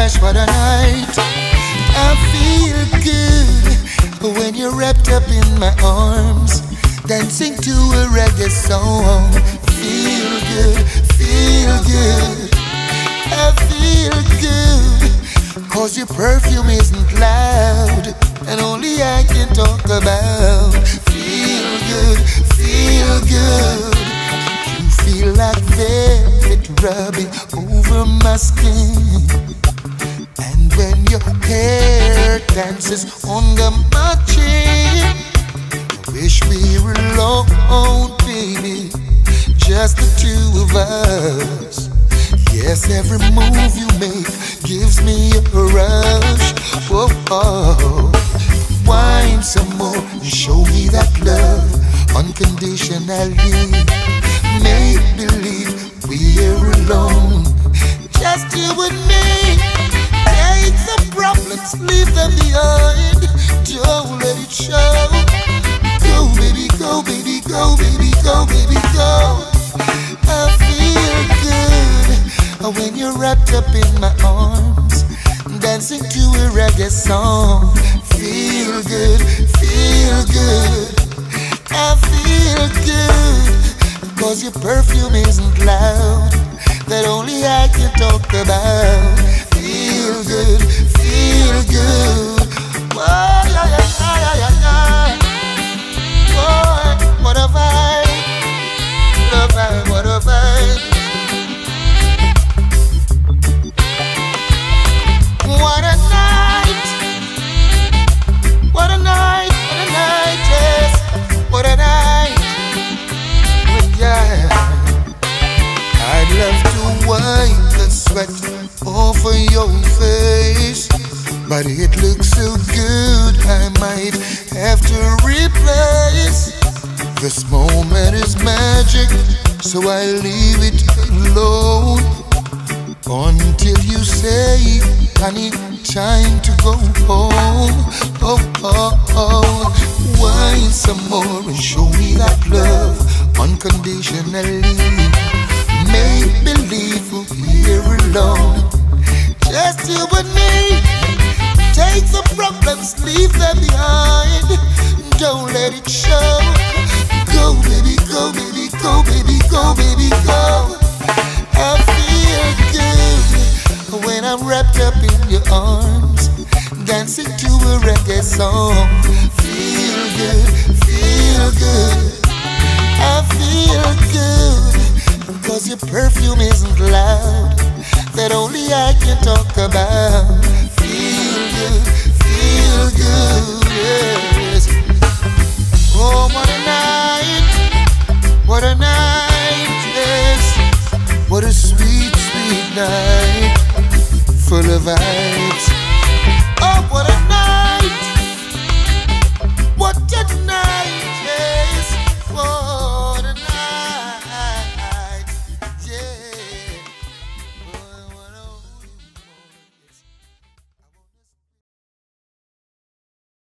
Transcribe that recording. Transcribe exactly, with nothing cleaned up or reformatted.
gosh, what a night. I feel good when you're wrapped up in my arms, dancing to a reggae song. Feel good, feel good. I feel good, cause your perfume isn't loud, and only I can talk about. Feel good, feel good. You feel like velvet rubbing over my skin, and when your hair dances under my chin, I wish we were alone, baby, just the two of us. Yes, every move you make gives me a rush. Whoa, oh. Wine some more and show me that love unconditionally. Make believe we're alone, just you and me. Take the problems, leave them behind. Don't let it show. Go, baby, go, baby, go, baby, go, baby, go. I feel good when you're wrapped up in my arms, dancing to a reggae song. Feel good, feel good. I feel good, cause your perfume isn't loud, that only I can talk about. Feel good, feel good. Oh, yeah, yeah, yeah, yeah, yeah. Oh, what a vibe, what a vibe, what a vibe. What a night, what a night, what a night, yes, what a night, yeah. I'd love to wipe the sweat off of your face, but it looks so good I might have to replace. This moment is magic, so I leave it alone until you say, honey, time to go home. Oh, oh, oh. Wine some more and show me that love unconditionally. Make believe we're alone, just you and me. Take the problems, leave them behind. Don't let it show. Go, baby, go, baby, go, baby, go, baby, go. I feel good when I'm wrapped up in your arms, dancing to a reggae song. Feel good, feel good. I feel good, cause your perfume isn't loud, that only I can talk about. Feel good, feel good, yes. Oh, what a night, what a night, yes. What a sweet, sweet night, full of ice.